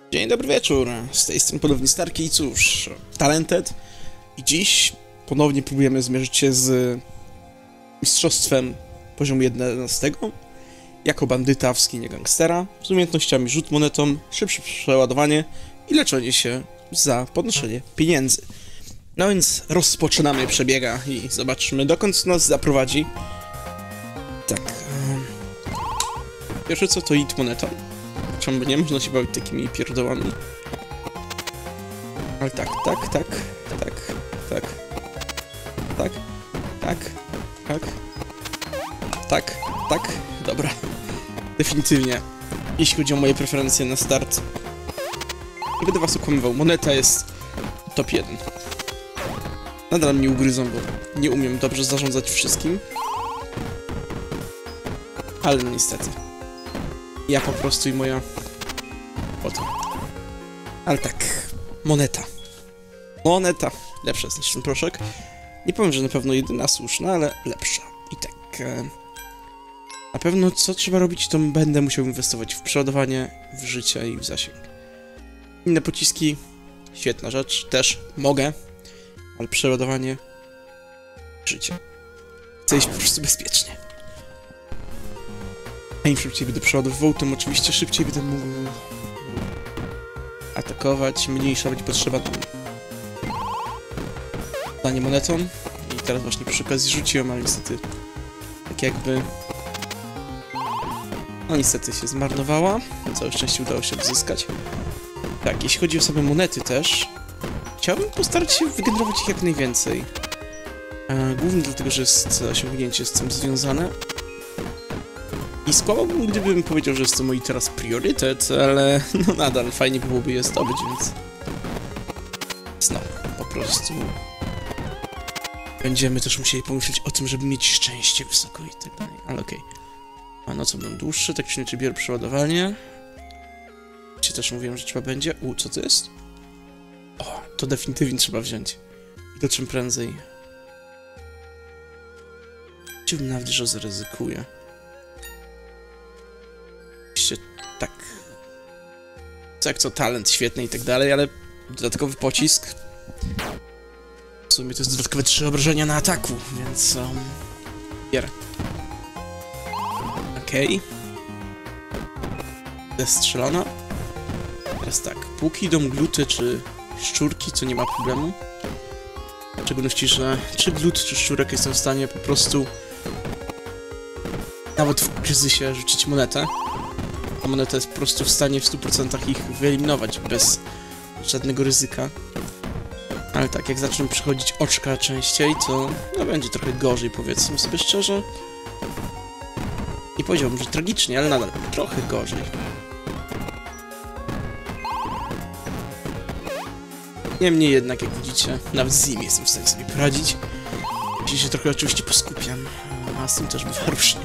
Dzień dobry wieczór, z tej strony ponownie Starki i cóż, Talented i dziś ponownie próbujemy zmierzyć się z mistrzostwem poziomu 11 jako bandyta w skinie gangstera z umiejętnościami rzut monetą, szybsze przeładowanie i leczenie się za podnoszenie pieniędzy. No więc rozpoczynamy przebiega i zobaczmy dokąd nas zaprowadzi. Tak, pierwsze co to hit monetą. Czemu nie można się bawić takimi pierdołami? Ale tak, dobra. Definitywnie. Jeśli chodzi o moje preferencje na start, nie będę was okłamywał, moneta jest top 1. Nadal mnie ugryzą, bo nie umiem dobrze zarządzać wszystkim. Ale no niestety. Ja po prostu i moja... Oto. Ale tak, moneta. Moneta. Lepsza jest niż ten proszek. Nie powiem, że na pewno jedyna słuszna, ale lepsza. I tak... Na pewno co trzeba robić, to będę musiał inwestować w przeładowanie, w życie i w zasięg. Inne pociski, świetna rzecz, też mogę, ale przeładowanie, życie. Chcę iść po prostu bezpiecznie. A im szybciej będę przeładowywał, tym oczywiście szybciej będę mógł atakować, mniejsza będzie potrzeba danie monetą. I teraz właśnie przy okazji rzuciłem, ale niestety tak jakby... No niestety się zmarnowała, na całe szczęście udało się odzyskać. Tak, jeśli chodzi o same monety też, chciałbym postarać się wygenerować ich jak najwięcej. Głównie dlatego, że jest osiągnięcie z tym związane. I skłamałbym, gdybym powiedział, że jest to mój teraz priorytet, ale no nadal fajnie byłoby je zdobyć, więc... Znowu, po prostu... Będziemy też musieli pomyśleć o tym, żeby mieć szczęście wysoko i tak dalej, ale okej. A no co będą dłuższe, tak czy inaczej biorę przeładowanie. Ci też mówiłem, że trzeba będzie. Co to jest? O, to definitywnie trzeba wziąć. I to czym prędzej. Chciałbym nawet, że zaryzykuję. Oczywiście tak. Co jak co, talent świetny i tak dalej, ale dodatkowy pocisk. W sumie to jest dodatkowe 3 obrażenia na ataku, więc... Bierę. Okej. Zestrzelona. Teraz tak, póki idą gluty czy szczurki, to nie ma problemu. W szczególności, że czy glut, czy szczurek jestem w stanie po prostu nawet w kryzysie rzucić monetę. A moneta jest po prostu w stanie w 100% ich wyeliminować bez żadnego ryzyka. Ale tak, jak zacznę przychodzić oczka częściej, to no, będzie trochę gorzej, powiedzmy sobie szczerze. Nie powiedziałbym, że tragicznie, ale nadal trochę gorzej. Niemniej jednak, jak widzicie, nawet z nim jestem w stanie sobie poradzić. Jeśli się trochę oczywiście poskupiam, a z tym też bywa różnie.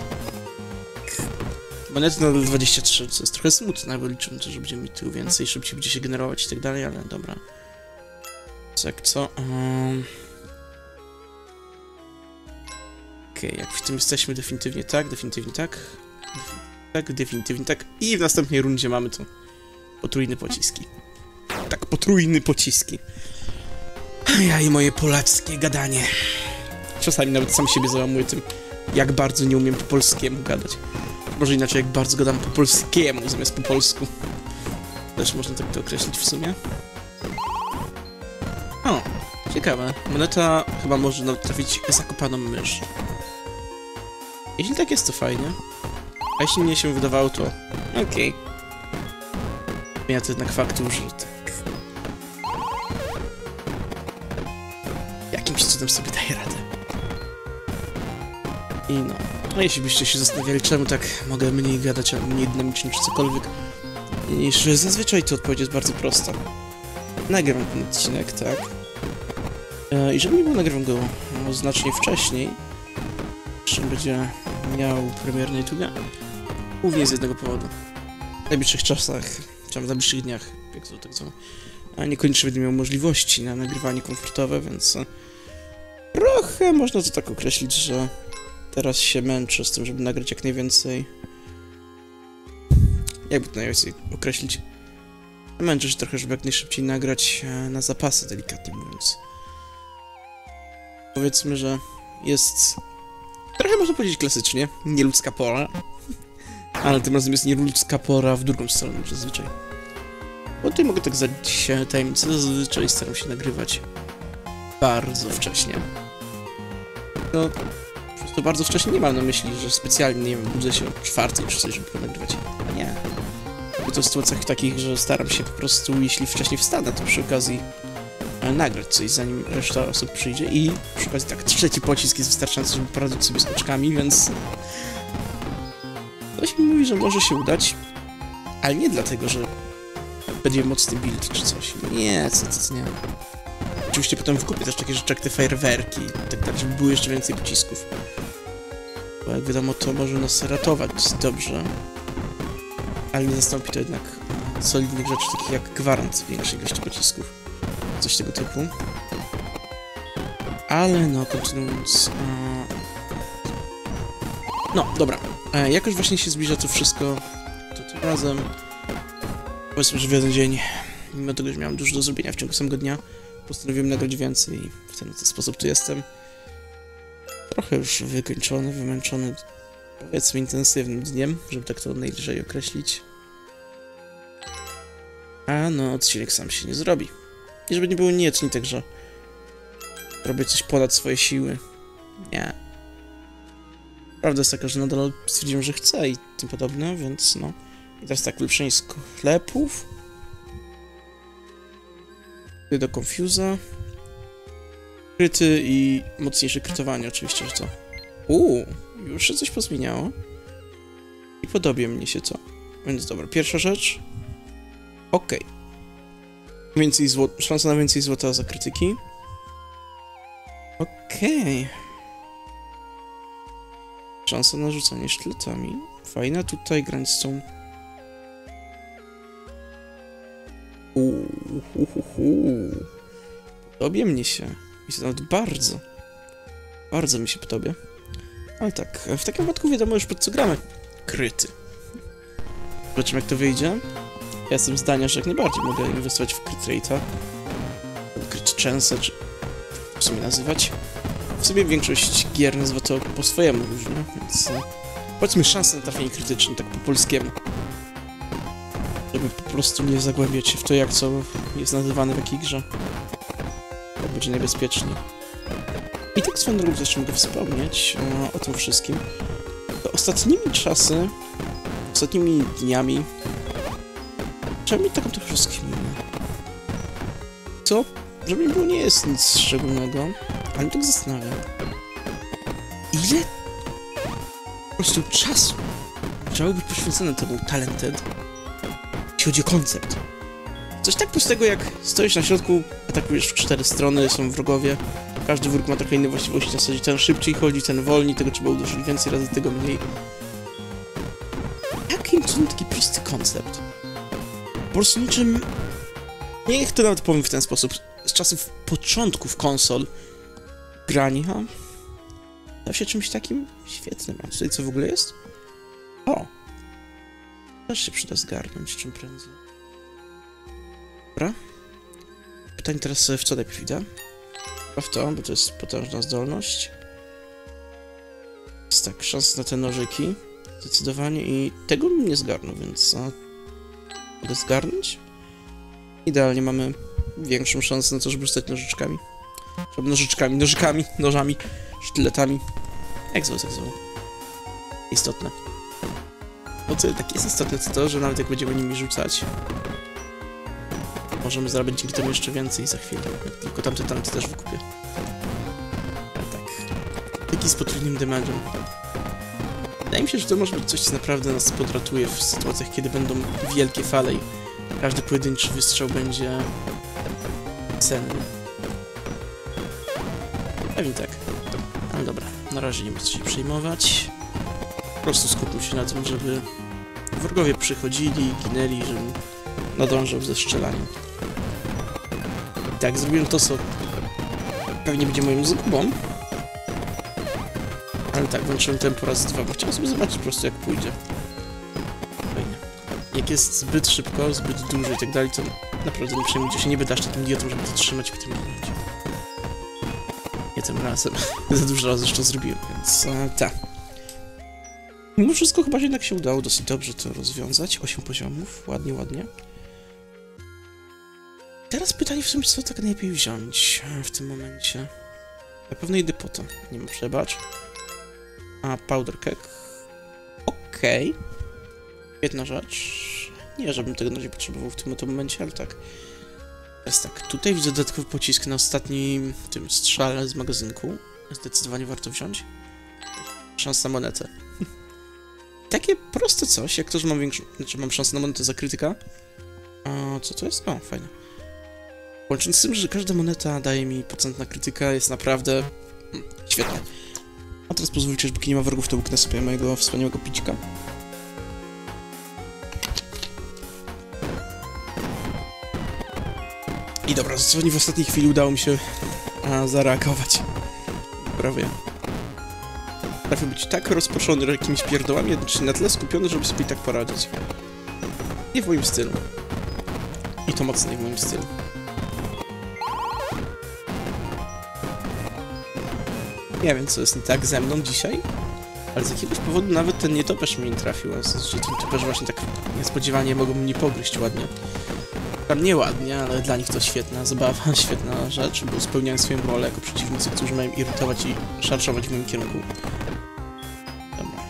Monety nadal 23, co jest trochę smutne, bo liczę, że będziemy mieć tylu więcej, szybciej będzie się generować i tak dalej, ale dobra. Co jak co? Okej, jak w tym jesteśmy definitywnie tak, definitywnie tak. Definitywnie tak. I w następnej rundzie mamy tu potrójne pociski. Tak, potrójne pociski. Ja i moje polskie gadanie. Czasami nawet sam siebie załamuję tym, jak bardzo nie umiem po polskiemu gadać. Może inaczej, jak bardzo gadam po polskiemu zamiast po polsku. Też można tak to określić w sumie. O, ciekawe. Moneta chyba może nawet trafić zakopaną mysz. Jeśli tak jest, to fajnie. A jeśli mnie się wydawało, to... Okej. Ja to jednak faktu, że tak... Jakimś cudem sobie daję radę. I no... No jeśli byście się zastanawiali, czemu tak mogę mniej gadać, a mniej dynamicznie czy cokolwiek, niż zazwyczaj, to odpowiedź jest bardzo prosta. Nagrywam ten odcinek, tak? I żeby nie było, nagrywam go znacznie wcześniej. Jeszcze będzie miał premierę na YouTube. Głównie z jednego powodu. W najbliższych czasach, czy w najbliższych dniach, jak to tak zwane, a niekoniecznie będę miał możliwości na nagrywanie komfortowe, więc trochę można to tak określić, że teraz się męczę z tym, żeby nagrać jak najwięcej. Jakby to najlepiej określić? Męczę się trochę, żeby jak najszybciej nagrać na zapasy, delikatnie mówiąc. Powiedzmy, że jest trochę, można powiedzieć, klasycznie, nieludzka pora. Ale tym razem jest nieludzka pora w drugą stronę niż zazwyczaj. Bo tutaj mogę tak zdradzić tajemnicę, zazwyczaj staram się nagrywać bardzo wcześnie. No, po prostu bardzo wcześnie nie mam na myśli, że specjalnie, nie wiem, budzę się o 4 czy coś, żeby nagrywać. A nie. Bo to w sytuacjach takich, że staram się po prostu, jeśli wcześniej wstanę, to przy okazji nagrać coś, zanim reszta osób przyjdzie. I przy okazji tak, 3. pocisk jest wystarczający, żeby poradzić sobie z oczkami, więc... Ktoś mi mówi, że może się udać, ale nie dlatego, że będzie mocny build czy coś. Nie, co nie. Oczywiście potem wykupię też takie rzeczy jak te fajerwerki i tak dalej, żeby było jeszcze więcej pocisków. Bo jak wiadomo, to może nas ratować dobrze. Ale nie zastąpi to jednak solidnych rzeczy, takich jak gwarant większej ilości pocisków. Coś tego typu. Ale no, kontynuując... No, dobra. Jak już właśnie się zbliża to wszystko, to tym razem... Powiedzmy, że w jeden dzień, mimo tego, że miałem dużo do zrobienia w ciągu samego dnia, postanowiłem nagrać więcej i w ten sposób tu jestem. Trochę już wykończony, wymęczony, powiedzmy, intensywnym dniem, żeby tak to najlżej określić. A no, odcinek sam się nie zrobi. I żeby nie było nie tak, że robię coś ponad swoje siły. Nie. Prawda jest taka, że nadal stwierdziłem, że chcę i tym podobne, więc no. I teraz tak, ulepszenie sklepów. Do Confusa. Kryty i mocniejsze krytowanie, oczywiście, że to. Już się coś pozmieniało. I podoba mnie się to. Więc dobra, pierwsza rzecz. Okej. Więcej złota, szansa na więcej złota za krytyki. Okej. Szansa na rzucanie sztyletami. Fajna tutaj grindstone. Podoba mnie się. I to nawet bardzo. Bardzo mi się podoba. Ale tak, w takim wypadku wiadomo już pod co gramy. Kryty. Zobaczymy jak to wyjdzie. Ja jestem zdania, że jak najbardziej mogę inwestować w crit rate'a. Crit chance, czy w sumie nazywać. W sumie większość gier nazywa to po swojemu różnie, więc... Powiedzmy szansę na trafienie krytyczne, tak po polskiemu. Żeby po prostu nie zagłębiać się w to, jak co jest nazywane w jakiej grze. To będzie najbezpieczniej. I tak swoją drogą też mogę wspomnieć o tym wszystkim. To ostatnimi dniami trzeba mieć taką trochę rozkminę. Co, żeby nie było, nie jest nic szczególnego, ale tak zastanawiam. Ile po prostu czasu trzeba być poświęcone temu Talented, jeśli chodzi o koncept. Coś tak prostego jak stoisz na środku, atakujesz w 4 strony, są wrogowie. Każdy wróg ma trochę inne właściwości, w zasadzie ten szybciej chodzi, ten wolniej, tego trzeba uderzyć więcej razy, tego mniej. Jakim cudem taki prosty koncept? Po prostu niczym... Niech to nawet powiem w ten sposób. Z czasów początków konsol grania stał się czymś takim świetnym. A tutaj co w ogóle jest? O! Też się przyda zgarnąć czym prędzej. Dobra. Pytanie teraz, w co najpierw idę? Chyba w to, bo to jest potężna zdolność. Jest tak, szansa na te nożyki. Zdecydowanie i tego bym nie zgarnął, więc... Mogę zgarnąć? Idealnie mamy większą szansę na to, żeby rzucać nożyczkami. Nożami, sztyletami. Jak zwał. Istotne. O co tak jest istotne, to że nawet jak będziemy nimi rzucać, możemy zarabiać dzięki temu jeszcze więcej za chwilę. Jak tylko tamte też wykupię. Tak. Taki z potrójnym damage'em. Wydaje mi się, że to może być coś, co naprawdę nas podratuje w sytuacjach, kiedy będą wielkie fale i każdy pojedynczy wystrzał będzie cenny. Pewnie tak. Ale dobra, na razie nie ma co się przejmować. Po prostu skupmy się na tym, żeby wrogowie przychodzili, ginęli, żebym nadążał ze strzelaniem. I tak, zrobiłem to, co pewnie będzie moją zgubą. Ale tak, włączyłem tempo raz 2, bo chciałem sobie zobaczyć po prostu jak pójdzie. Fajnie. jak jest zbyt szybko, zbyt dużo i tak dalej, to naprawdę nie przejmujcie się, nie wydasz takim idiotą, żeby to trzymać w tym momencie. Nie tym razem. Za dużo razy już to zrobiłem, więc tak. Mimo wszystko chyba jednak się udało dosyć dobrze to rozwiązać. 8 poziomów, ładnie, ładnie. Teraz pytanie w sumie, co tak najlepiej wziąć w tym momencie. Na pewno idę po to. Nie ma przebacz. A, powder cake. Okej. Świetna rzecz. Nie, żebym tego na razie potrzebował w tym oto momencie, ale tak. Teraz tak, tutaj widzę dodatkowy pocisk na ostatnim tym strzale z magazynku. Zdecydowanie warto wziąć. Szansa na monetę. Takie proste coś, jak to, że mam większą... Znaczy, mam szansę na monetę za krytyka. A co to jest? O, fajne. Łącząc z tym, że każda moneta daje mi procent na krytyka, jest naprawdę... świetne. A teraz pozwólcie, że póki nie ma wrogów, to łyknę sobie mojego wspaniałego pićka. I dobra, zdecydowanie w ostatniej chwili udało mi się zareagować. Prawie. Trafię być tak rozproszony jakimiś pierdołami, jednocześnie na tyle skupiony, żeby sobie tak poradzić. Nie w moim stylu. I to mocno nie w moim stylu. Nie wiem, co jest nie tak ze mną dzisiaj, ale z jakiegoś powodu nawet ten nietoperz mnie nie trafił, a że ten nietoperz właśnie tak niespodziewanie mogą mnie pogryźć ładnie. Tam nie ładnie, ale dla nich to świetna zabawa, świetna rzecz, bo spełniają swoją rolę jako przeciwnicy, którzy mają irytować i szarżować w moim kierunku. Dobra.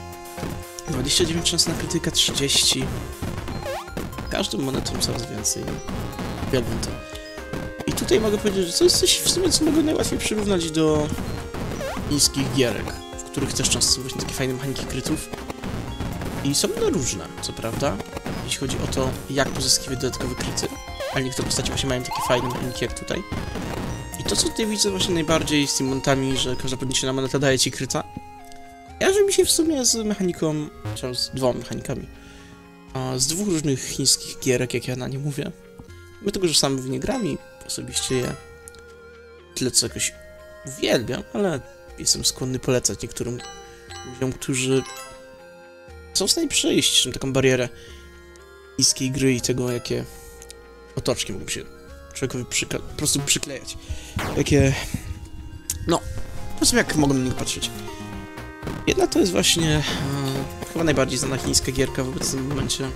29 szans na krytyka, 30. Każdą monetą coraz więcej. Uwielbiam to. I tutaj mogę powiedzieć, że to jest coś w sumie, co mogę najłatwiej przyrównać do niskich gierek, w których też często są właśnie takie fajne mechaniki krytów. I są one różne, co prawda, jeśli chodzi o to, jak pozyskiwać dodatkowe kryty. Ale niektóre postacie właśnie mają takie fajne mechaniki jak tutaj. I to, co tutaj widzę właśnie najbardziej z tymi momentami, że każda podniesiona moneta daje ci kryta, kojarzy mi się w sumie z mechaniką, czy z dwoma mechanikami. Z dwóch różnych chińskich gierek, jak ja na nie mówię. Mimo tego, że sam w nie gram i osobiście je tyle co jakoś uwielbiam, ale jestem skłonny polecać niektórym ludziom, którzy są w stanie przejść taką barierę chińskiej gry i tego, jakie otoczki mogą się człowiekowi po prostu przyklejać. Jakie... no, po prostu jak mogą na nich patrzeć. Jedna to jest właśnie chyba najbardziej znana chińska gierka w obecnym momencie.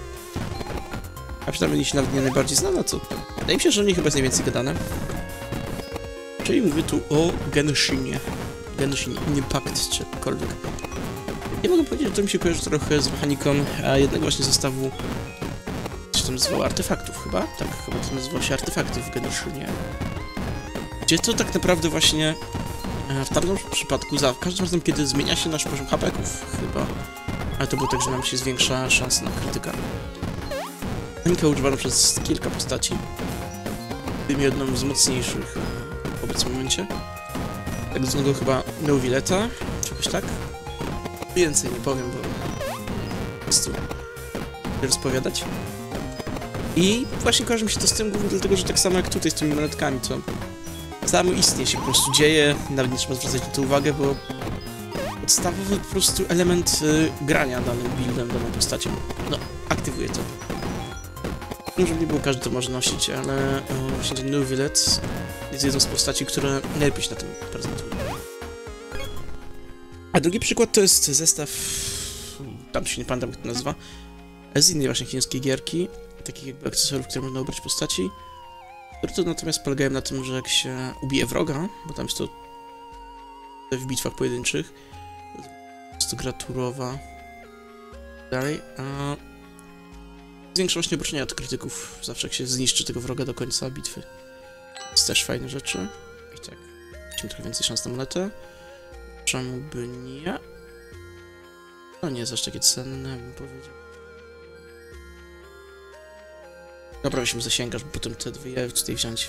A przynajmniej jeśli nawet nie najbardziej znana, to wydaje mi się, że o niej chyba jest najwięcej gadane. Czyli mówię tu o Genshinie. Genshin Impact, czy jakkolwiek. Ja mogę powiedzieć, że to mi się kojarzy trochę z mechaniką jednego właśnie zestawu, co się tam nazywało, artefaktów chyba? Tak, chyba to nazywało się artefakty w Genshinie. Gdzie to tak naprawdę właśnie w tamtym przypadku, za każdym razem, kiedy zmienia się nasz poziom HP-ków chyba, ale to było tak, że nam się zwiększa szansa na krytyka. Mechanika używana przez kilka postaci, tym jedną z mocniejszych w obecnym momencie. Tak zwanego chyba Neuvilleta, czegoś tak. Więcej nie powiem, bo po prostu nie rozpowiadać. I właśnie kojarzy mi się to z tym głównie dlatego, że tak samo jak tutaj z tymi monetkami, to samoistnie się po prostu dzieje, nawet nie trzeba zwracać na to uwagę, bo podstawowy po prostu element grania danym buildem, daną postacią, no, aktywuje to. Żeby nie było, każdy to może nosić, ale właśnie ten Neuvillette jest jedną z postaci, które najlepiej się na tym prezentuje. A drugi przykład to jest zestaw, tam się nie pamiętam jak to nazywa, z innej właśnie chińskiej gierki, takich jakby akcesoriów, które można ubrać postaci, które to natomiast polegają na tym, że jak się ubije wroga, bo tam jest to w bitwach pojedynczych, jest to graturowa, dalej, a zwiększa właśnie obrażenia od krytyków, zawsze jak się zniszczy tego wroga do końca bitwy. To jest też fajne rzeczy. I tak, weźmy trochę więcej szans na monetę. Czemu by nie? No nie jest aż takie cenne, bym powiedział. Dobra, weźmy zasięgasz, bo potem te dwie tutaj wziąć.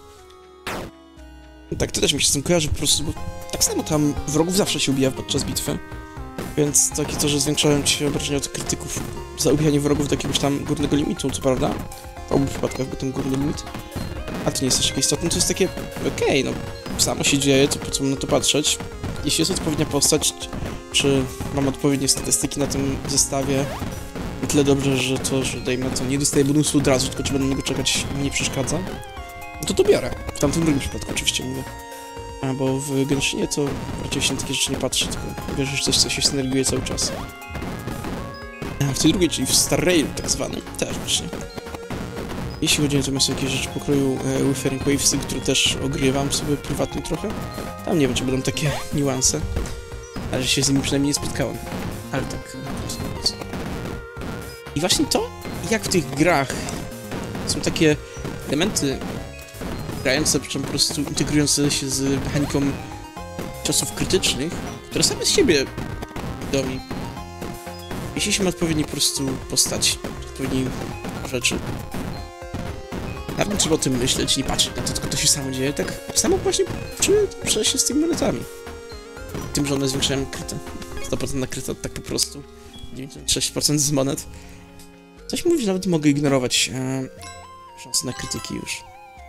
Tak, to też mi się z tym kojarzy po prostu, bo tak samo tam wrogów zawsze się ubija podczas bitwy. Więc takie to, że zwiększają ci obrażenia od krytyków za ubijanie wrogów do jakiegoś tam górnego limitu, co prawda. W obu przypadkach był ten górny limit. A to nie jest aż takie istotne, to jest takie, okej, no samo się dzieje, to po co mam na to patrzeć. Jeśli jest odpowiednia postać, czy mam odpowiednie statystyki na tym zestawie, tyle dobrze, że to, że dajmy na to, nie dostaję bonusu od razu, tylko trzeba na niego czekać, nie przeszkadza. No to biorę. W tamtym drugim przypadku oczywiście mówię. Bo w Genshinie to raczej się na takie rzeczy nie patrzy, tylko wiesz, że coś, co się synergiuje cały czas. A w tej drugiej, czyli w Star Railu tak zwanym, też właśnie. Jeśli chodzi natomiast o jakieś rzeczy pokroju Wuthering Wavesy, które też ogrywam sobie prywatnie trochę, tam nie wiem, czy będą takie niuanse, ale się z nimi przynajmniej nie spotkałem. Ale tak, mówiąc. I właśnie to, jak w tych grach są takie elementy grające, po prostu integrujące się z mechaniką ciosów krytycznych, które same z siebie domi. Jeśli się ma odpowiedni po prostu postać, odpowiednie rzeczy. Nawet trzeba o tym myśleć, nie patrzeć na to, tylko to się samo dzieje. Tak samo właśnie czuję się z tymi monetami. Tym, że one zwiększają krytę. 100% na krytę, tak po prostu. 96% z monet. Coś mówi, że nawet mogę ignorować szanse na krytyki już.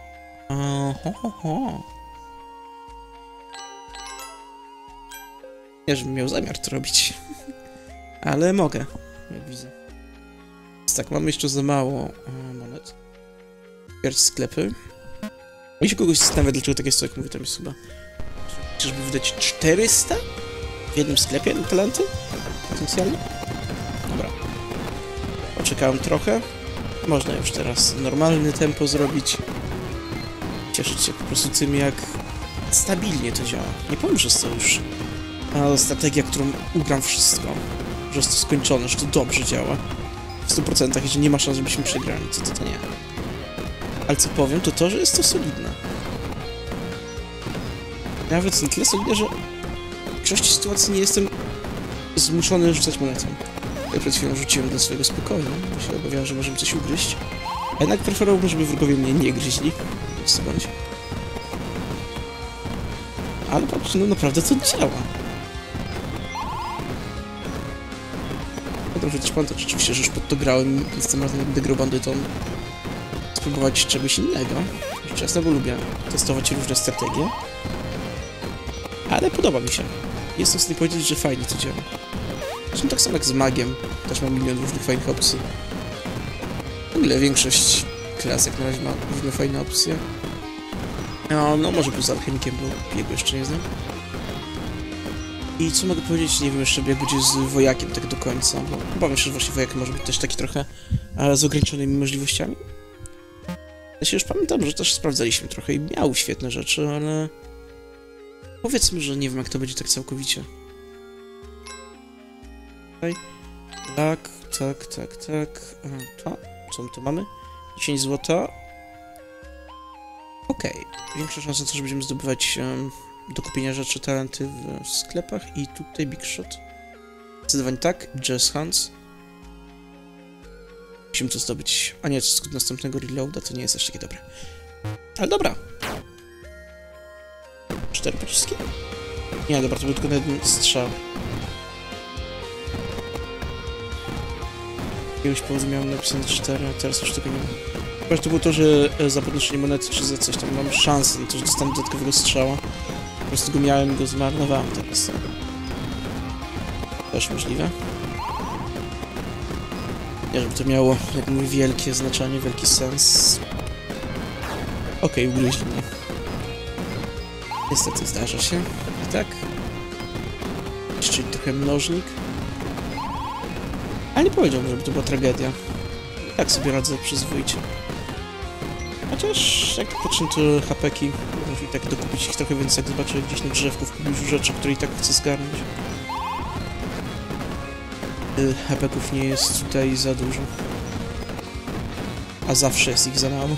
Nie, żebym miał zamiar to robić. Ale mogę, jak widzę. Więc tak, mamy jeszcze za mało monet. Otwierać sklepy. Jeśli kogoś zastanawia, dlaczego tak jest, to jak mówię, tam jest chyba... Czyżby wydać 400? W jednym sklepie na talenty? Potencjalnie? Dobra. Poczekałem trochę. Można już teraz normalne tempo zrobić. Cieszyć się po prostu tym, jak stabilnie to działa. Nie powiem, że jest to już strategia, którą ugram wszystko. Że jest to skończone, że to dobrze działa. W 100%, jeżeli nie ma szans, żebyśmy przegrali, to nie. Ale co powiem, to to, że jest to solidne. Nawet na tyle solidne, że w większości sytuacji nie jestem zmuszony rzucać monetą. Ja przed chwilą rzuciłem dla swojego spokoju, bo się obawiałem, że możemy coś ugryźć. A jednak preferowałbym, żeby wrogowie mnie nie gryźli. Więc co bądź. Ale patrz, no naprawdę to działa. Potem przecież pamiętać oczywiście, że już pod to grałem i jestem razem będę grał bandytą. Spróbować czegoś innego. Jeszcze raz, bo lubię testować różne strategie. Ale podoba mi się. Jestem w stanie powiedzieć, że fajnie to działa. Zresztą tak samo jak z magiem. Też mam milion różnych fajnych opcji. W ogóle większość klas jak na razie ma różne fajne opcje. No może poza alchemikiem, bo jego jeszcze nie znam. I co mogę powiedzieć? Nie wiem jeszcze jak będzie z wojakiem tak do końca, bo obawiam się, że właśnie wojak może być też taki trochę z ograniczonymi możliwościami. Ja się już pamiętam, że też sprawdzaliśmy trochę i miał świetne rzeczy, ale... Powiedzmy, że nie wiem jak to będzie tak całkowicie. Tutaj. Tak. Co my tu mamy? 10 złota. Okej. Większa szansa to, że będziemy zdobywać do kupienia rzeczy, talenty w sklepach i tutaj Big Shot. Zdecydowanie tak. Jazz Hands. Musimy to zdobyć. A nie, to z następnego reloada to nie jest aż takie dobre. Ale dobra. 4 pociski? Nie, dobra, to był tylko na jeden strzał. Jakiegoś powodu miałem napisane 4, a teraz już tego nie ma. Chyba, że to było to, że za podnoszenie monety czy za coś tam mam szansę na to, że dostanę dodatkowego strzała. Po prostu go miałem i go zmarnowałem teraz. Też możliwe. Nie, żeby to miało, jak mówię, wielkie znaczenie, wielki sens. Okej, ugryźli mnie. Niestety zdarza się. I tak. Jeszcze trochę mnożnik. Ale nie powiedziałbym, żeby to była tragedia. Tak sobie radzę przyzwoicie. Chociaż jak pocznę to hapeki, muszę i tak dokupić ich trochę więcej, jak zobaczę gdzieś na drzewku w pobliżu rzeczy, które i tak chcę zgarnąć. Hapeków nie jest tutaj za dużo. A zawsze jest ich za mało.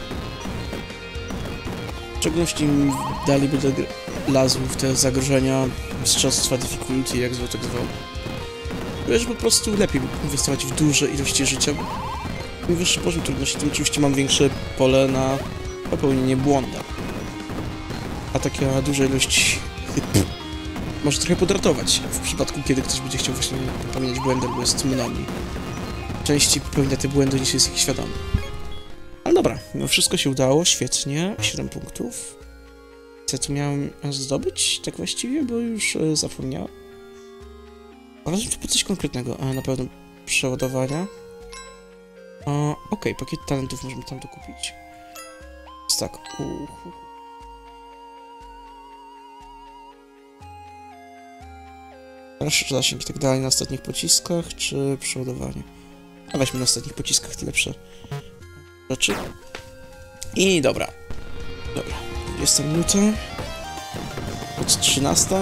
W szczególności im dalej będę lazł w te zagrożenia mistrzostwa difficulty, jak zwał tak zwał. Wiesz, po prostu lepiej inwestować w duże ilości życia. Im wyższy poziom trudności, tym oczywiście mam większe pole na popełnienie błąda. A taka duża ilość może trochę podratować w przypadku, kiedy ktoś będzie chciał właśnie popełniać błędy, bo jest mnogi. Częściej popełnia te błędy, niż jest ich świadomy. Ale dobra, no wszystko się udało, świetnie, 7 punktów. Co tu miałem zdobyć, tak właściwie, bo już zapomniałem. Ale to po coś konkretnego, a na pewno przeładowania. Okej, pakiet talentów możemy tam dokupić. Jest tak. Dalszy zasięg i tak dalej na ostatnich pociskach, czy przeładowanie? A weźmy na ostatnich pociskach te lepsze rzeczy. I dobra. 20 minuta. Od 13.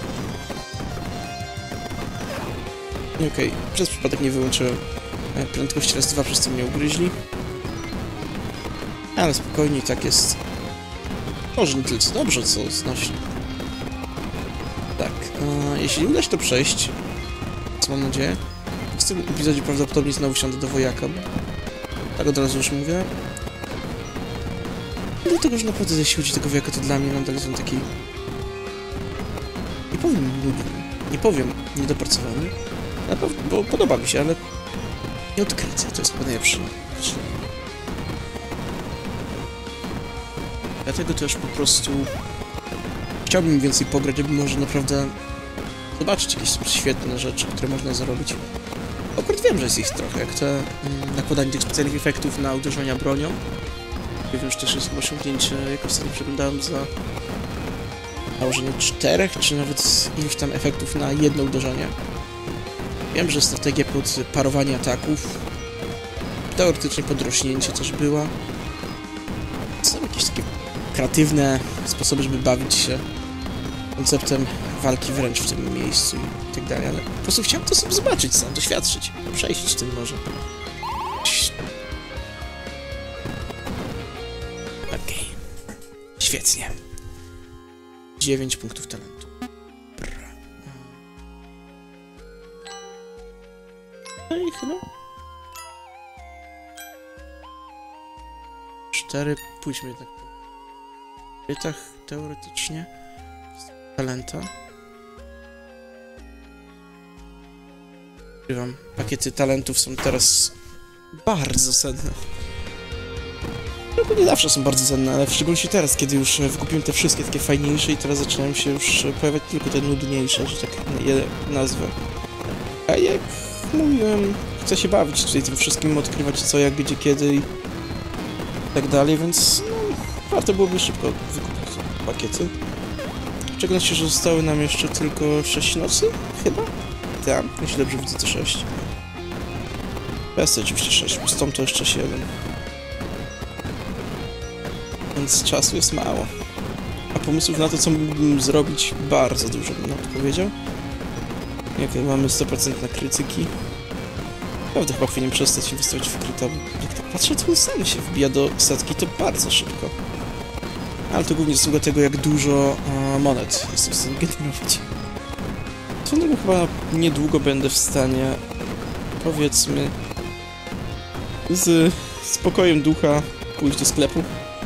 Okej, przez przypadek nie wyłączyłem prędkości raz 2, przez co mnie ugryźli. Ale spokojnie, i tak jest. Może nie tyle co dobrze, co znośnie. Tak, jeśli uda się to przejść, co mam nadzieję, w tym epizodzie prawdopodobnie znowu wsiądę do wojaka. Tak od razu już mówię. Dlatego, że naprawdę jeśli chodzi o tego wojaka, to dla mnie nadal jest on taki... Nie powiem nudny, nie powiem niedopracowany, bo podoba mi się, ale nie odkrycę, to jest chyba najlepsze. Dlatego też po prostu chciałbym więcej pograć, żeby może naprawdę zobaczyć jakieś świetne rzeczy, które można zrobić. Akurat wiem, że jest ich trochę, jak te nakładanie tych specjalnych efektów na uderzenia bronią. Wiem, że też jest osiągnięcie, jak ostatnio przeglądałem, za nałożenie 4 czy nawet iluś tam efektów na jedno uderzenie. Wiem, że strategia pod parowanie ataków, teoretycznie podrośnięcie też była. Są jakieś takie kreatywne sposoby, żeby bawić się konceptem walki wręcz w tym miejscu i tak dalej, ale po prostu chciałem to sobie zobaczyć sam, doświadczyć, przejść tym może. Okej. Świetnie. 9 punktów talentu. No i chyba 4, pójdźmy jednak po bytach teoretycznie. Talenta. Ukrywam, pakiety talentów są teraz bardzo cenne. Nie zawsze są bardzo cenne, ale w szczególności teraz, kiedy już wykupiłem te wszystkie takie fajniejsze i teraz zaczynają się już pojawiać tylko te nudniejsze, że tak je nazwę. A jak mówiłem, chcę się bawić tutaj tym wszystkim, odkrywać co, jak, gdzie, kiedy i tak dalej, więc no, warto byłoby szybko wykupić pakiety. W szczególności, że zostały nam jeszcze tylko 6 nocy, chyba? Tak, jeśli dobrze widzę, to 6. Bez oczywiście 6, bo z tą to jeszcze 7. Więc czasu jest mało. A pomysłów na to, co mógłbym zrobić, bardzo dużo bym nawet powiedział. Jak mamy 100% na krytyki. Naprawdę chyba powinien przestać inwestować w kryta. Jak tak patrzę, to on sam się wbija do setki, to bardzo szybko. Ale to głównie zasługa tego, jak dużo monet jestem w stanie generować. Swoją drogą chyba niedługo będę w stanie, powiedzmy, z spokojem ducha pójść do sklepu.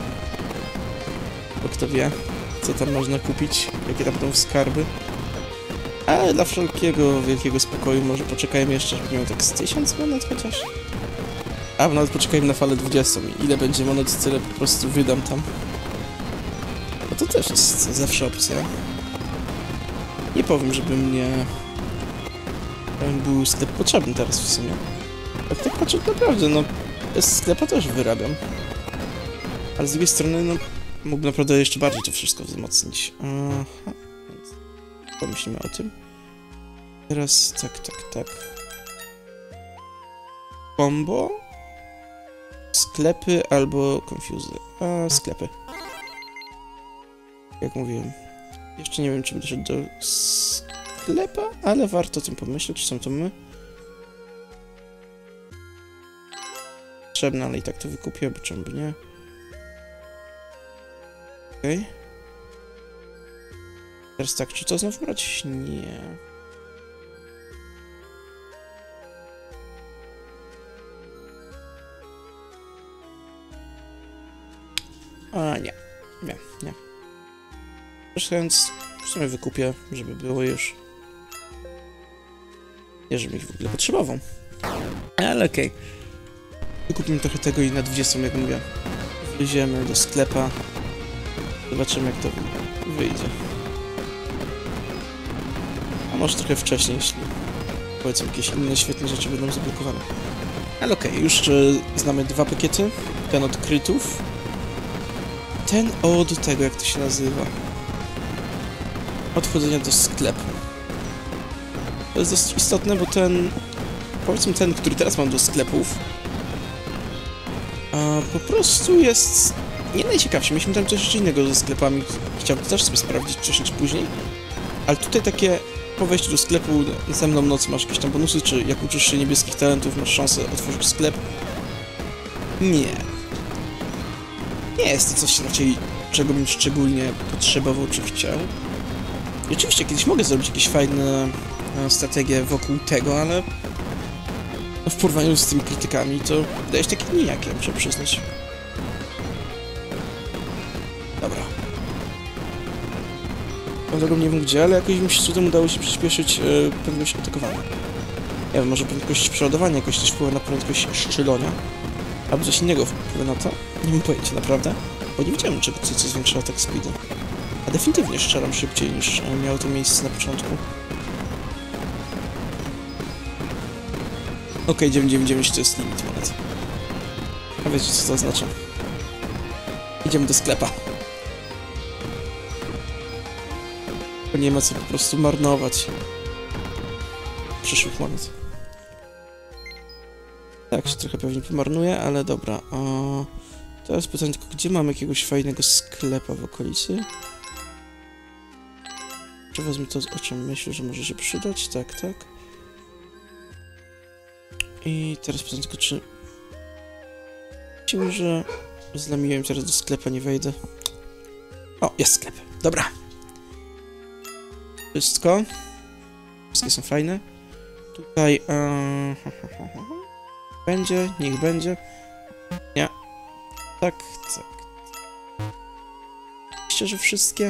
Bo kto wie, co tam można kupić, jakie tam będą skarby. Ale dla wszelkiego wielkiego spokoju może poczekajmy jeszcze, żeby miał tak z 1000 monet chociaż. A nawet poczekajmy na falę 20. Ile będzie monet, tyle po prostu wydam tam. No to też jest zawsze opcja. Nie powiem, żeby mnie był sklep potrzebny teraz w sumie. Jak tak patrzę, to naprawdę, no bez sklepa też wyrabiam. Ale z drugiej strony, no mógłbym naprawdę jeszcze bardziej to wszystko wzmocnić. Aha, więc pomyślimy o tym. Teraz tak. Combo, sklepy albo confuzy. Sklepy. Jak mówiłem. Jeszcze nie wiem, czy będę szedł do sklepa, ale warto o tym pomyśleć, są to my. Potrzebne, ale i tak to wykupię, bo czemu by nie. Okej. Teraz tak, czy to znowu brać? Nie. Nie. Więc w sumie wykupię, żeby było już. Nie, żebym ich w ogóle potrzebował. Ale okej. Wykupimy trochę tego i na 20, jak mówię. Wleziemy do sklepa. Zobaczymy, jak to wyjdzie. A może trochę wcześniej, jeśli powiedzmy jakieś inne świetne rzeczy będą zablokowane. Ale okej, już znamy 2 pakiety. Ten od krytów. Ten od tego, jak to się nazywa. Od wchodzenia do sklepu. To jest dosyć istotne, bo ten... Powiedzmy ten, który teraz mam do sklepów, po prostu jest nie najciekawszy. Mieliśmy tam coś jeszcze innego ze sklepami. Chciałbym też sobie sprawdzić wcześniej czy później. Ale tutaj takie po wejściu do sklepu następną noc masz jakieś tam bonusy, czy jak uczysz się niebieskich talentów, masz szansę otworzyć sklep. Nie. Nie jest to coś raczej, czego bym szczególnie potrzebował, czy chciał. I oczywiście kiedyś mogę zrobić jakieś fajne strategie wokół tego, ale w porównaniu z tymi krytykami to wydaje się takie nijakie, muszę przyznać. Dobra. Drogą nie wiem gdzie, ale jakoś mi się cudem udało się przyspieszyć prędkość atakowania. Nie wiem, może prędkość przeładowania jakoś też wpływa na prędkość strzelania. Albo coś innego wpływa na to. Nie mam pojęcia, naprawdę. Bo nie widziałem czegoś, co zwiększa atak speedu. A definitywnie strzelam szybciej niż miało to miejsce na początku. Okej, 999 to jest limit monet. A wiecie co to oznacza? Idziemy do sklepa. Bo nie ma co po prostu marnować przyszłych monet. Tak, się trochę pewnie pomarnuje, ale dobra. Teraz pytanie tylko, gdzie mam jakiegoś fajnego sklepa w okolicy? Czy wezmę to, o czym myślę, że może się przydać? Tak, tak. I teraz pytanie tylko, czy... Myślę, że zlamiłem teraz do sklepa, nie wejdę. O, jest sklep. Dobra. Wszystko. Wszystkie są fajne. Tutaj... Będzie, niech będzie. Nie. Tak, tak. Myślę, że wszystkie.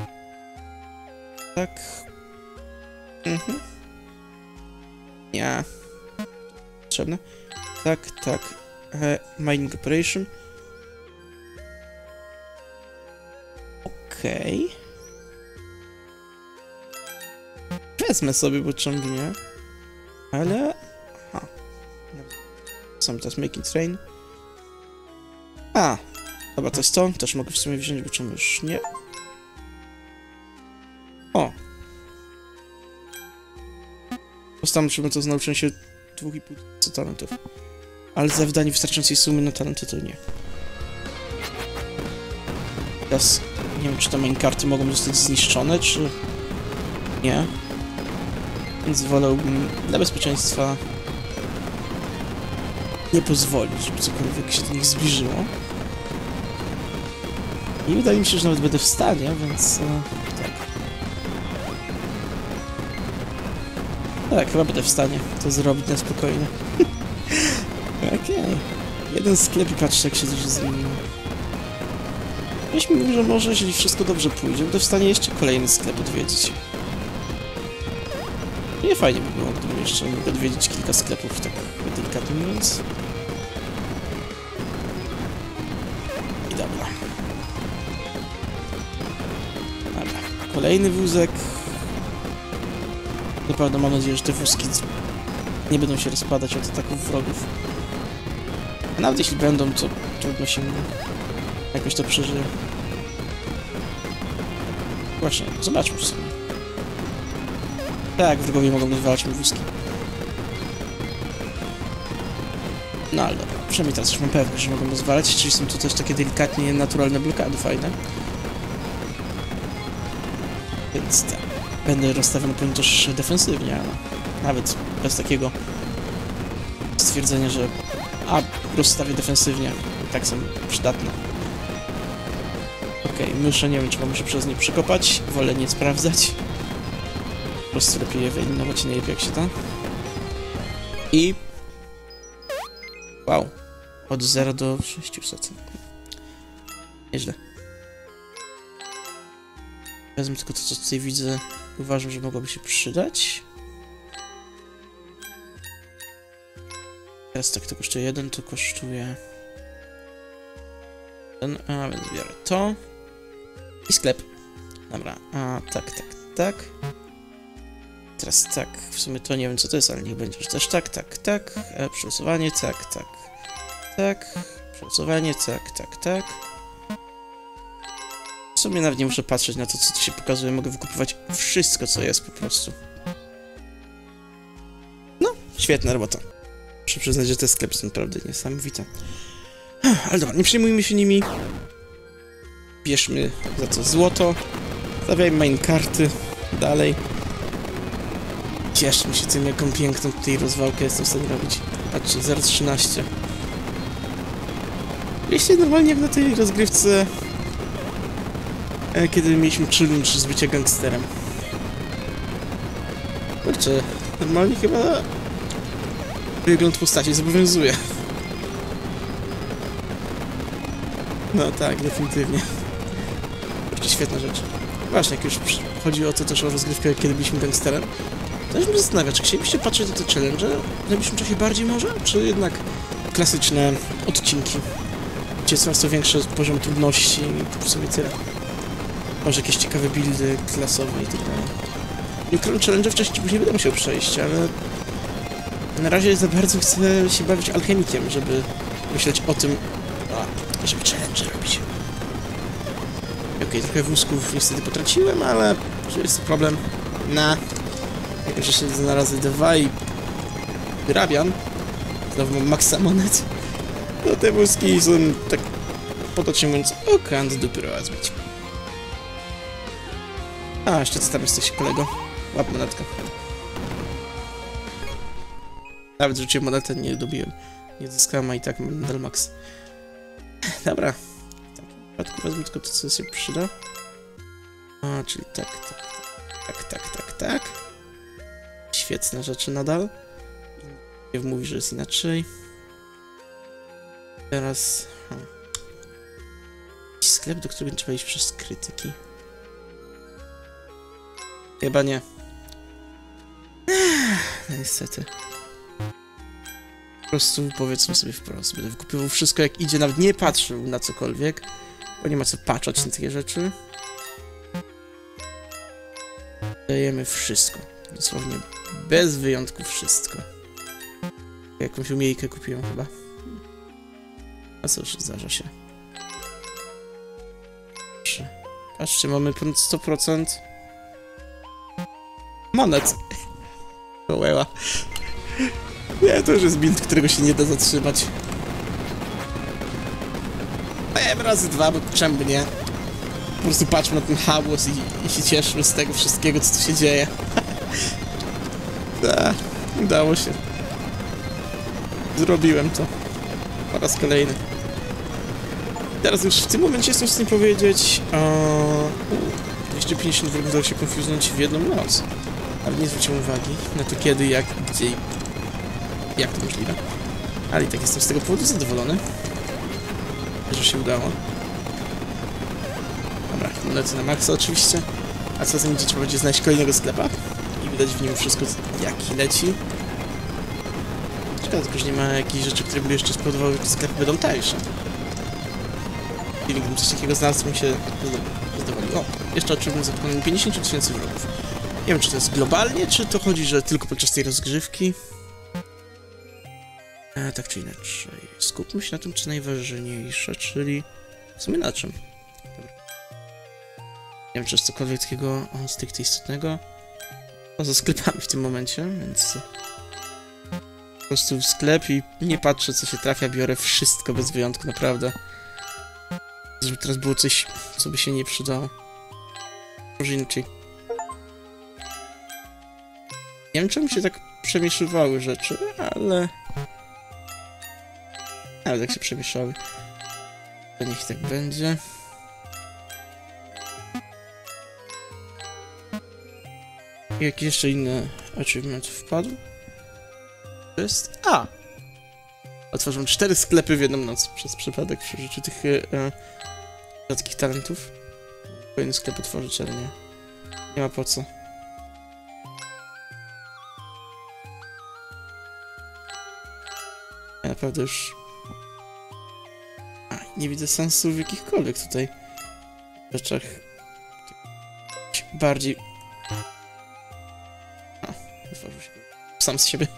Tak. Nie. Potrzebne. Tak, tak. Mining Operation. Okej. Wezmę sobie, bo czemu nie? Ale... Są teraz Making Train. Dobra, to jest to. Też mogę w sumie wziąć, bo czemu już nie? O! Postaram się to z nauczenia się 2500 talentów. Ale za wydanie wystarczającej sumy na talenty to nie. Teraz nie wiem, czy te main karty mogą zostać zniszczone, czy... Nie. Więc wolałbym dla bezpieczeństwa nie pozwolić, żeby cokolwiek się do nich zbliżyło. I wydaje mi się, że nawet będę w stanie, więc... tak. Tak, chyba będę w stanie to zrobić na spokojnie. Okej. Jeden sklep i patrzcie, jak się coś zmieniło. Myśmy mówili, że może, jeśli wszystko dobrze pójdzie, będę w stanie jeszcze kolejny sklep odwiedzić. Nie fajnie by było, gdybym jeszcze mógł odwiedzić kilka sklepów, tak delikatnie mówiąc. I dobra. Dobra. Kolejny wózek. Naprawdę mam nadzieję, że te wózki nie będą się rozpadać od ataków wrogów. A nawet jeśli będą, to trudno się jakoś to przeżyje. Właśnie, zobaczmy w sumie. Tak, wrogowie mogą wywalać mi wózki. No ale dobra, przynajmniej teraz już mam pewność, że mogą rozwalać, czyli są tu też takie delikatnie naturalne blokady fajne. Więc tak, będę rozstawiony pewnie też defensywnie, ale nawet bez takiego stwierdzenia, że rozstawię defensywnie, tak są przydatne. Okej, myszę, nie wiem, czy muszę przez nie przekopać, wolę nie sprawdzać. Po prostu lepiej je wyeliminować, nie lepiej jak się da. I... Wow. Od 0 do 600. Nieźle. Wezmę tylko to, co tutaj widzę. Uważam, że mogłoby się przydać. Teraz tak, to kosztuje 1, to kosztuje... ten, więc biorę to. I sklep. Dobra, tak. Teraz tak, w sumie to nie wiem co to jest, ale niech będzie, że też tak, tak, tak, przelosowanie, tak, tak, tak, przelosowanie, tak, tak, tak. W sumie nawet nie muszę patrzeć na to, co tu się pokazuje, mogę wykupywać wszystko, co jest po prostu. No, świetna robota. Muszę przyznać, że te sklepy są naprawdę niesamowite. Ale dobra, nie przejmujmy się nimi. Bierzmy za to złoto. Stawiajmy minekarty. Dalej. Cieszmy się tym, jaką piękną tutaj rozwałkę jestem w stanie robić. Patrzcie, 0,13. Jeśli normalnie na tej rozgrywce, kiedy mieliśmy challenge z bycia gangsterem. Kurczę, normalnie chyba wygląd postaci zobowiązuje. No tak, definitywnie. Kurczę, świetna rzecz. Właśnie, jak już chodzi o to też o rozgrywkę, kiedy byliśmy gangsterem, to już mnie zastanawia, czy chcielibyście patrzeć na te challenge w najbliższym czasie bardziej może? Czy jednak klasyczne odcinki, gdzie coraz to większy poziom trudności i w sumie tyle. Może jakieś ciekawe buildy klasowe i tak dalej. Mikro challenge wcześniej czy później będę musiał przejść, ale na razie za bardzo chcę się bawić alchemikiem, żeby myśleć o tym, żeby challenge robić. Okej, trochę wózków niestety potraciłem, ale że jest to problem jak że się na razy 2 i wyrabiam, znowu mam maksa monet, to te wózki są tak potocznie mówiąc o kant dopiero rozbić. A, jeszcze co tam jesteś, kolego? Łap monetkę. Nawet rzuciłem monetę, nie dobiłem. Nie zyskałem, a i tak mam nadal max. Dobra. W takim przypadku wezmę tylko to, co się przyda. A, czyli tak. Świetne rzeczy nadal. Nie mówi, że jest inaczej. Teraz... Sklep, do którego trzeba iść przez krytyki. Chyba nie. No niestety. Po prostu powiedzmy sobie wprost. Będę wykupywał wszystko jak idzie, nawet nie patrzył na cokolwiek. Bo nie ma co patrzeć na takie rzeczy. Dajemy wszystko. Dosłownie bez wyjątku wszystko. Jakąś umiejkę kupiłem chyba. A cóż, zdarza się. Patrzcie, mamy ponad 100% monet. Ołeła. Nie, to już jest build, którego się nie da zatrzymać. Razy 2, bo czemu nie? Po prostu patrzmy na ten hałas i się cieszmy z tego wszystkiego, co tu się dzieje. Da, udało się. Zrobiłem to. Po raz kolejny. Teraz już w tym momencie jestem w stanie powiedzieć... 250 wrogów udało się konfuznąć w jedną noc. Ale nie zwróciłem uwagi na to kiedy, jak, gdzie i jak to możliwe. Ale i tak jestem z tego powodu zadowolony, że się udało. Dobra, monety na maksa oczywiście. A co za nim trzeba będzie znaleźć kolejnego sklepa i wydać w nim wszystko, jaki leci. Szkoda tylko, że nie ma jakichś rzeczy, które by jeszcze spowodowały, że te sklepy będą tańsze. I gdybym coś takiego znalazł, mi się zadowolił. O, jeszcze oczywiście za 50 000 wrogów. Nie wiem, czy to jest globalnie, czy to chodzi, że tylko podczas tej rozgrzewki. Tak czy inaczej. Skupmy się na tym, co najważniejsze, czyli w sumie na czym. Dobra. Nie wiem, czy jest cokolwiek takiego stricte istotnego. Poza sklepami w tym momencie, więc po prostu w sklep i nie patrzę, co się trafia, biorę wszystko bez wyjątku, naprawdę. Żeby teraz było coś, co by się nie przydało. Może inaczej. Nie wiem, czemu się tak przemieszywały rzeczy, ale... Ale tak się przemieszały. To niech tak będzie. I jakiś jeszcze inny achievement wpadł. To jest... A! Otworzyłem 4 sklepy w jedną noc przez przypadek przy użyciu tych rzadkich talentów. Powinien sklep otworzyć, ale nie ma po co. Ja naprawdę już... nie widzę sensu w jakichkolwiek tutaj rzeczach bardziej... sam z siebie.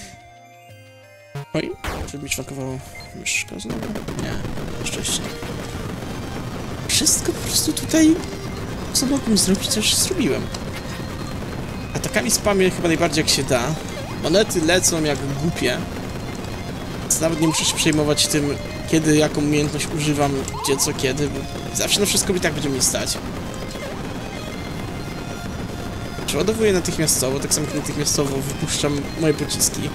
Oj, czy mi szwankowało myszka znowu? Nie, na szczęście. Wszystko po prostu tutaj, co mogłem zrobić, też zrobiłem. Atakami spamię chyba najbardziej jak się da. Monety lecą jak głupie. Więc nawet nie muszę się przejmować tym, kiedy, jaką umiejętność używam, gdzie, co, kiedy, bo zawsze na wszystko i tak będzie mi stać. Przeładowuję natychmiastowo, tak samo jak natychmiastowo wypuszczam moje pociski.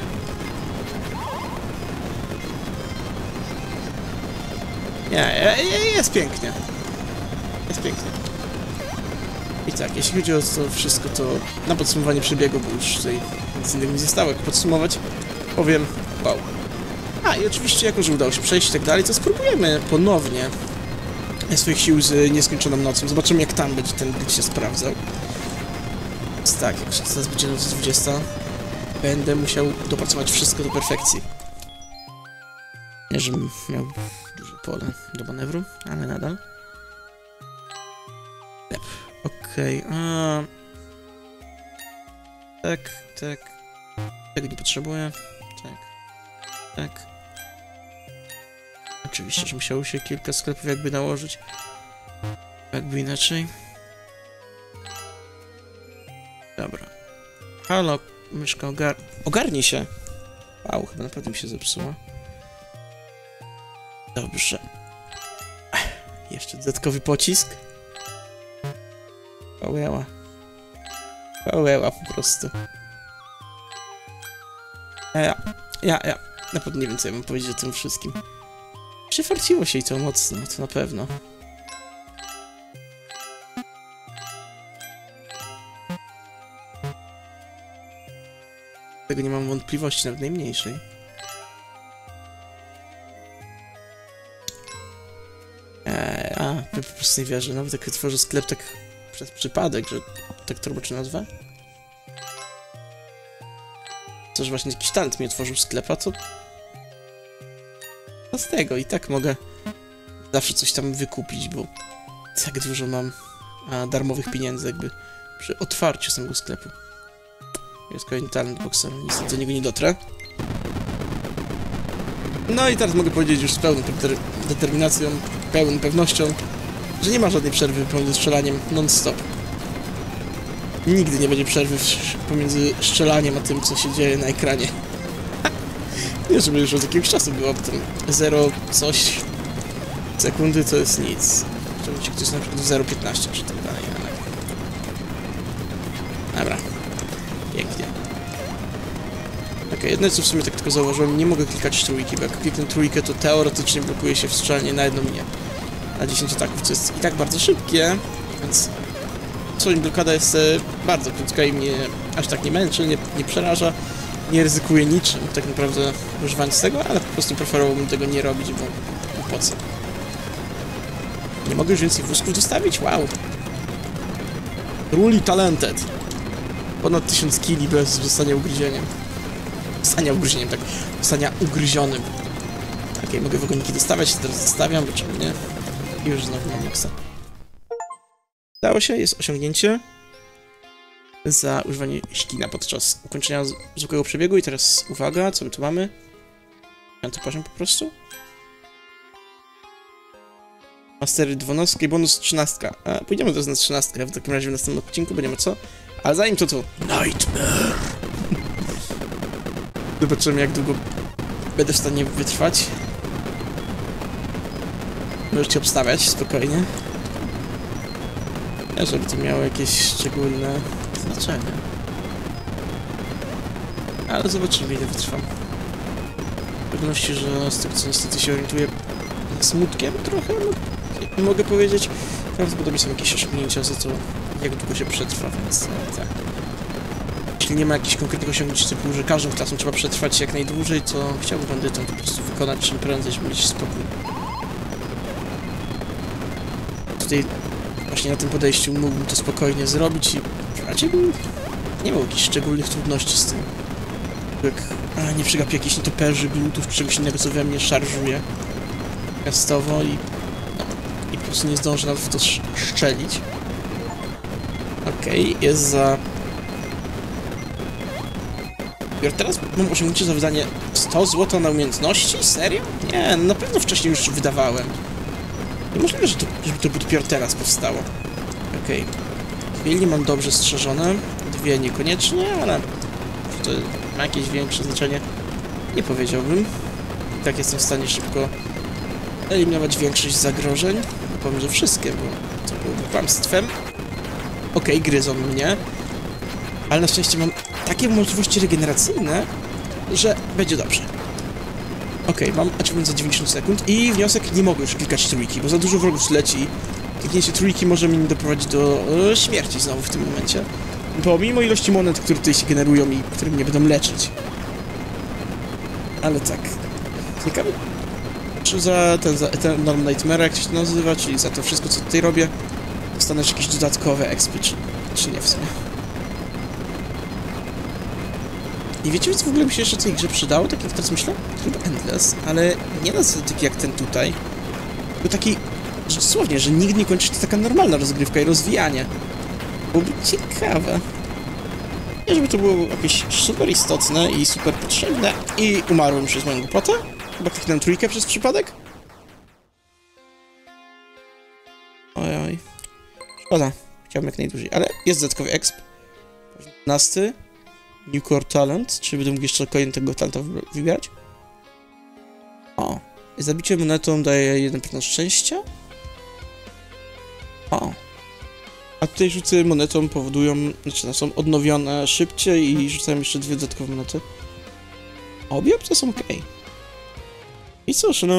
Nie, jest pięknie. Jest pięknie. I tak, jeśli chodzi o to wszystko, to na podsumowanie przebiegu, bo już tutaj nic innego nie zostało, jak podsumować, powiem wow. A, i oczywiście, jako że udało się przejść i tak dalej, to spróbujemy ponownie swoich sił z nieskończoną nocą. Zobaczymy, jak tam będzie ten glitch się sprawdzał. Więc tak, jak teraz będzie noc 20, będę musiał dopracować wszystko do perfekcji. Nie, żebym miał duże pole do manewru, ale nadal. Okej, tak. Tego nie potrzebuję. Tak. Oczywiście, że musiało się kilka sklepów jakby nałożyć. Jakby inaczej. Dobra. Halo, myszka, ogarnij się! Wow, chyba naprawdę mi się zepsuła. Dobrze. Jeszcze dodatkowy pocisk. Pałeła po prostu. Ja naprawdę nie wiem, co ja mam powiedzieć o tym wszystkim. Przyfarciło się i to mocno, to na pewno. Tego nie mam wątpliwości, nawet najmniejszej. Ja po prostu nie wierzę, nawet jak tworzę sklep tak przez przypadek, że tak to robię nazwę. To, że właśnie jakiś talent mi otworzył sklepa, to... No z tego i tak mogę zawsze coś tam wykupić, bo tak dużo mam darmowych pieniędzy jakby przy otwarciu samego sklepu. Jest kolejny talent boxer, niestety do niego nie dotrę. No i teraz mogę powiedzieć już z pełną determinacją, pełną pewnością, że nie ma żadnej przerwy pomiędzy strzelaniem non-stop. Nigdy nie będzie przerwy pomiędzy strzelaniem a tym, co się dzieje na ekranie. Nie, żeby już od jakiegoś czasu było, bo tam 0 coś sekundy to jest nic. Chciałbym ci ktoś na przykład 0,15 czy tak dalej, ale... Dobra. Pięknie. Okej, jedno co w sumie tak tylko zauważyłem, nie mogę klikać trójki, bo jak kliknę trójkę, to teoretycznie blokuje się w strzelanie na jedną linię. Na 10 ataków, co jest i tak bardzo szybkie, więc... blokada jest bardzo krótka i mnie aż tak nie męczy, nie przeraża, nie ryzykuję niczym tak naprawdę używając tego, ale po prostu preferowałbym tego nie robić, bo po co? Nie mogę już więcej wózków dostawić? Wow! Truly talented! Ponad 1000 kili bez zostania ugryzieniem. Tak. Zostania ugryzionym. Okej, mogę wagoniki dostawiać, teraz zostawiam, bo czemu nie? I już znowu mam maksa. Udało się, jest osiągnięcie za używanie ścina podczas ukończenia zwykłego przebiegu. I teraz uwaga, co my tu mamy? 5. poziom po prostu. Mastery 12 i bonus 13. Pójdziemy teraz na 13, w takim razie w następnym odcinku będziemy co? Ale zanim to Nightmare! Zobaczymy, jak długo będę w stanie wytrwać. Możecie obstawiać spokojnie. Żeby to miało jakieś szczególne znaczenie. Ale zobaczymy, ile wytrwam. W pewności, że z tego co niestety się orientuję smutkiem trochę, no, mogę powiedzieć. Prawdopodobnie są jakieś osiągnięcia za to, jak długo się przetrwa, więc tak. Jeśli nie ma jakichś konkretnych osiągnięć typu, że każdą klasą trzeba przetrwać jak najdłużej, to chciałbym bandytą po prostu wykonać czym prędzej, żeby mieć spokój. Tutaj właśnie na tym podejściu mógłbym to spokojnie zrobić i raczej bym nie miał jakichś szczególnych trudności z tym. Jak nie przegapię jakichś nietoperzy, glutów czy czegoś innego, co we mnie szarżuje miastowo i po prostu nie zdążę nawet w to szczelić. Okej, jest za Dopiero teraz mam osiągnięcie za wydanie 100 zł na umiejętności? Serio? Nie, na pewno wcześniej już wydawałem. Niemożliwe, żeby to dopiero teraz powstało. Okej. Chwili mam dobrze strzeżone. 2 niekoniecznie, ale... Czy to ma jakieś większe znaczenie? Nie powiedziałbym. I tak jestem w stanie szybko eliminować większość zagrożeń. No powiem, że wszystkie, bo to byłoby kłamstwem. Okej, gryzą mnie. Ale na szczęście mam takie możliwości regeneracyjne, że będzie dobrze. Okej, mam achievement za 90 sekund i wniosek, nie mogę już klikać trójki, bo za dużo wrogów leci. Kliknięcie trójki może mnie doprowadzić do śmierci znowu w tym momencie. Pomimo ilości monet, które tutaj się generują i które mnie będą leczyć. Ale tak. Klikamy. Czy za Eternal Nightmare, jak się to nazywa, czyli za to wszystko, co tutaj robię, dostanę jakieś dodatkowe expy, czy nie w sumie. I wiecie, co w ogóle by się jeszcze w tej grze przydało, tak jak teraz myślę? Chyba Endless, ale nie na zasadzie taki jak ten tutaj. Był taki, że dosłownie, że nigdy nie kończy się taka normalna rozgrywka i rozwijanie. Byłoby ciekawe. Nie, żeby to było jakieś super istotne i super potrzebne. I umarłem przez moją głupotę. Chyba kliknąłem trójkę przez przypadek. Ojoj. Szkoda. Chciałbym jak najdłużej, ale jest dodatkowy exp. 15. New Core Talent. Czy będę mógł jeszcze kolejnego talenta wybierać? O. Zabicie monetą daje 1% szczęścia. O. A tutaj rzuty monetą powodują, znaczy są odnowione szybciej i rzucają jeszcze 2 dodatkowe monety. Obie opcje są ok. I cóż, no...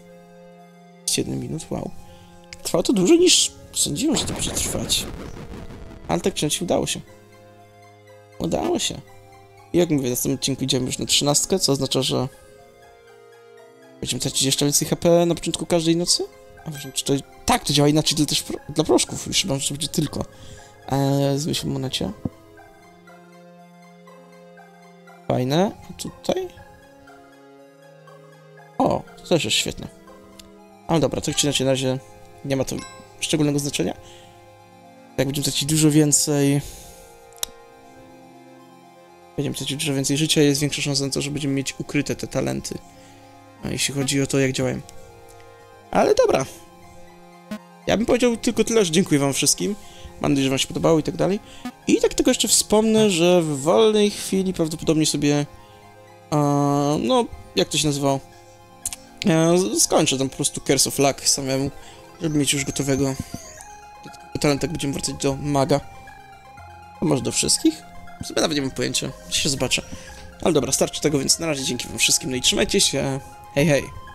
7 minut, wow. Trwało to dłużej niż sądziłem, że to będzie trwać. Ale tak czy udało się. Udało się. I jak mówię, w następnym odcinku idziemy już na 13, co oznacza, że... Będziemy tracić jeszcze więcej HP na początku każdej nocy? A wiem, czy to... Tak, to działa inaczej też dla proszków. Już chyba, że będzie tylko. Zmyśl monecie. Fajne. A tutaj? O, to też jest świetne. Ale dobra, tak czy inaczej na razie nie ma to szczególnego znaczenia. Jak będziemy tracić dużo więcej... Będziemy tracić dużo więcej życia, jest większa szansa na to, że będziemy mieć ukryte te talenty. A jeśli chodzi o to, jak działają. Ale dobra. Ja bym powiedział tylko tyle, że dziękuję wam wszystkim. Mam nadzieję, że wam się podobało i tak dalej. I tak tylko jeszcze wspomnę, że w wolnej chwili prawdopodobnie sobie... no, jak to się nazywało? Skończę tam po prostu Curse of Luck samemu, żeby mieć już gotowego talenta, jak będziemy wracać do maga. A może do wszystkich? Sobie nawet nie mam pojęcia. Się zobaczę. Ale dobra, starczy tego, więc na razie dzięki wam wszystkim, no i trzymajcie się. Hej, hej.